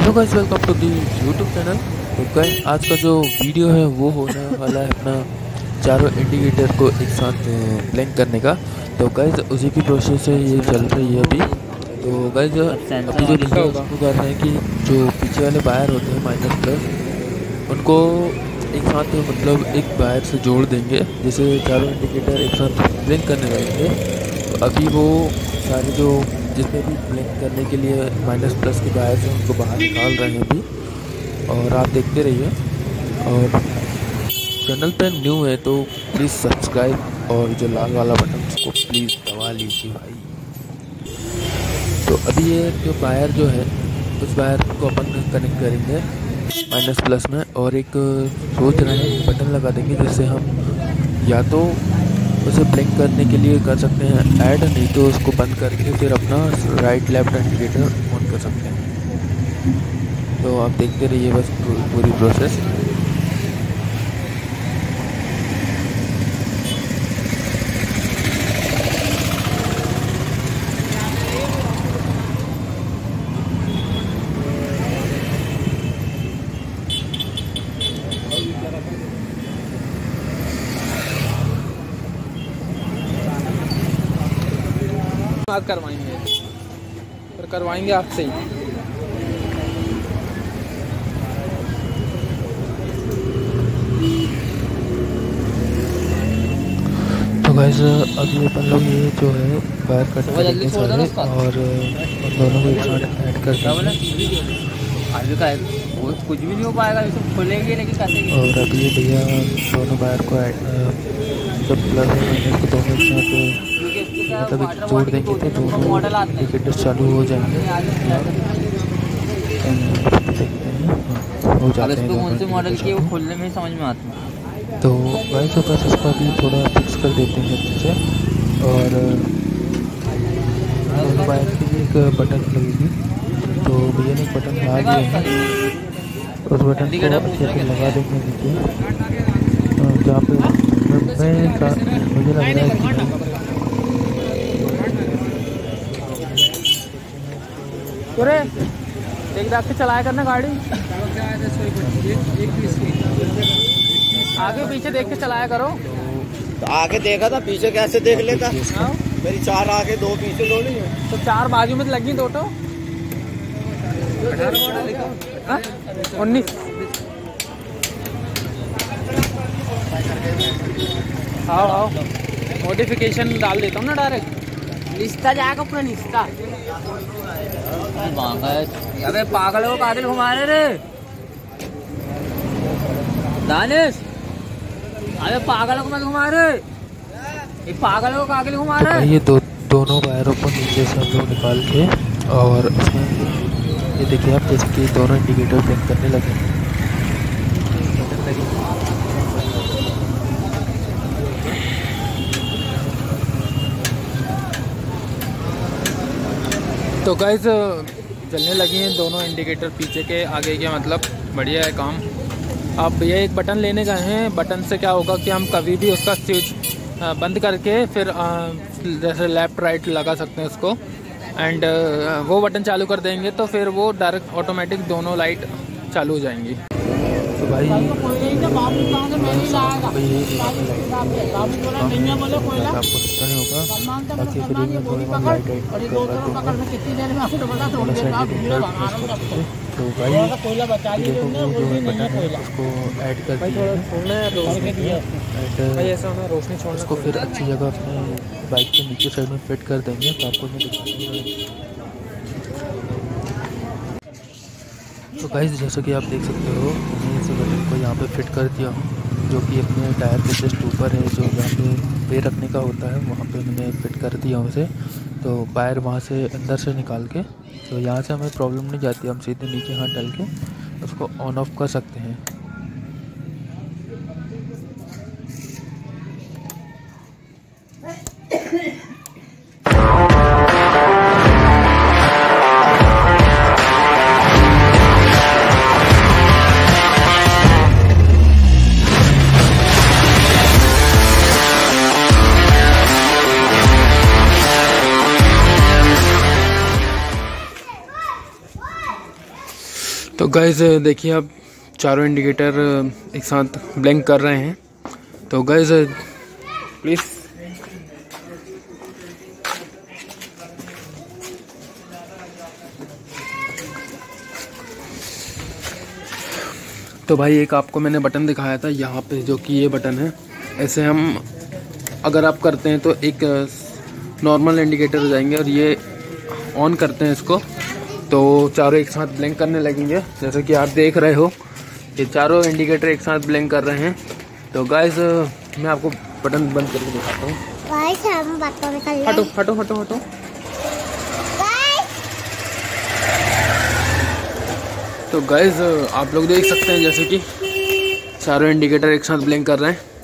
Hello guys, welcome to the YouTube channel. तो guys आज का जो वीडियो है वो होने वाला है अपना चारों इंडिकेटर को एक साथ ब्लैंक करने का। तो गाइस उसी की प्रोसेस है, ये चल रही है अभी। तो गाइस अभी जो भैया उसको कर रहे हैं कि जो पीछे वाले वायर होते हैं माइनस प्लस, उनको एक साथ मतलब एक वायर से जोड़ देंगे, जैसे चारों इंडिकेटर एक साथ ब्लैंक करने लगेंगे। तो अभी वो सारे जो जितने भी ब्लैंक करने के लिए माइनस प्लस के वायर हैं उनको बाहर निकाल रहे हैं अभी, और आप देखते रहिए। और चैनल पे न्यू है तो प्लीज़ सब्सक्राइब और जो लाल वाला बटन उसको प्लीज़ दबा लीजिए भाई। तो अभी ये जो वायर जो है उस वायर को अपन कनेक्ट करेंगे माइनस प्लस में, और एक सोच रहे हैं बटन लगा देंगे जिससे हम या तो उसे ब्लैंक करने के लिए कर सकते हैं ऐड, नहीं तो उसको बंद करके फिर अपना राइट लेफ्ट इंडिकेटर ऑन कर सकते हैं। तो आप देखते रहिए बस पूरी प्रोसेस। बात करवाएंगे, पर करवाएंगे आपसे ही। तो गाइस अभी अपन लोग ये जो है वायर कट करेंगे सारे, और उन दोनों को एक साथ ऐड कर देंगे। कुछ भी नहीं हो पाएगा, इसे खोलेंगे लेकिन कैसे। और अभी ये भैया दोनों वायर को जब प्लस माइनस को दोनों एक साथ मतलब एक जोड़ देंगे तो दोनों इंडिकेटर चालू हो जाएंगे। हो जाते हैं कौन से मॉडल की वो खोलने में समझ में आता है। तो गाइस तो बस इसको अभी थोड़ा फिक्स कर देते हैं अच्छे से, और दोनों वायर के लिए एक बटन लगेगी। तो भैया ने एक बटन लगा दिया है, उस बटन को अच्छे से लगा देंगे नीचे, जहाँ पे मुझे लग रहा है कि देख के चलाया करना गाड़ी, आगे पीछे देख के चलाया करो। तो आगे देखा था, पीछे कैसे देख लेता। मेरी 4 आगे 2 पीछे थोड़ी है। तो 4 बाजू में लगी 2 तो 19। आओ मॉडिफिकेशन डाल देता हूँ ना डायरेक्ट, निस्ता जाएगा पूरा निस्ता। अबे पागल को कागिल घुमा रहे रे दानिश, अबे पागल को मत घुमा रहे, ये पागल को कागिल घुमा रहे। ये दोनों वायरों को नीचे से हम लोग निकाल के, और उसमें ये देखिए आप, जैसे कि दोनों इंडिकेटर ब्लिंक करने लगे। तो गाइस चलने लगी हैं दोनों इंडिकेटर पीछे के आगे के, मतलब बढ़िया है काम। अब ये एक बटन लेने गए हैं, बटन से क्या होगा कि हम कभी भी उसका स्विच बंद करके फिर जैसे लेफ़्ट राइट लगा सकते हैं उसको, एंड वो बटन चालू कर देंगे तो फिर वो डायरेक्ट ऑटोमेटिक दोनों लाइट चालू हो जाएंगी। तो भाई आपको दिक्कत नहीं होगा, बाकी फ्री में थोड़ा लाइट तो भाई उसको ऐड कर रोशनी छोड़ना, उसको फिर अच्छी जगह अपने बाइक के नीचे साइड में फिट कर देंगे। तो आपको मैं दिखाऊंगा। तो गाइस जैसा कि आप देख सकते हो, मैंने इस बटन को यहाँ पे फिट कर दिया हूँ, जो कि अपने टायर के जस्ट ऊपर है, जो जहाँ पे पैर रखने का होता है वहाँ पे मैंने फिट कर दिया उसे। तो वायर वहाँ से अंदर से निकाल के, तो यहाँ से हमें प्रॉब्लम नहीं जाती, हम सीधे नीचे हाथ डाल के उसको ऑन ऑफ कर सकते हैं। तो गाइस देखिए अब चारों इंडिकेटर एक साथ ब्लिंक कर रहे हैं। तो गाइस प्लीज़ तो भाई एक आपको मैंने बटन दिखाया था यहाँ पे, जो कि ये बटन है। ऐसे हम अगर आप करते हैं तो एक नॉर्मल इंडिकेटर हो जाएंगे, और ये ऑन करते हैं इसको तो चारों एक साथ ब्लिंक करने लगेंगे। जैसे कि आप देख रहे हो ये चारों इंडिकेटर एक साथ ब्लिंक कर रहे हैं। तो गाइस मैं आपको बटन बंद करके दिखाता हूँ। गाइस हम बटन निकाल हटो हटो हटो हटो। तो गाइस आप लोग देख सकते हैं जैसे कि चारों इंडिकेटर एक साथ ब्लिंक कर रहे हैं।